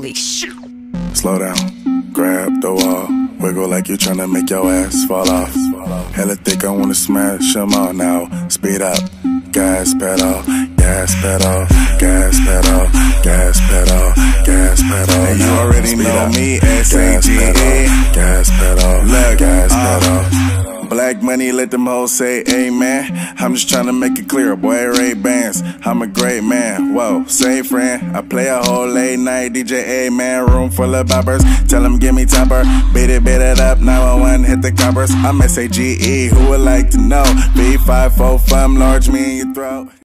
Holy shit. Slow down, grab the wall, wiggle like you're tryna make your ass fall off. Hella thick, I wanna smash them all now. Speed up, gas pedal, gas pedal, gas pedal, gas pedal, gas pedal. And you already know me, Gsxr. Gas pedal, gas pedal. Black money, let them hoes say amen. I'm just tryna make it clear, boy, Ray-Bans. I'm a great man, whoa, say friend. I play a whole late night DJ, man. Room full of boppers, tell them give me topper. Beat it up, 911, hit the coppers. I'm Gsxr, who would like to know? B545, large me in your throat.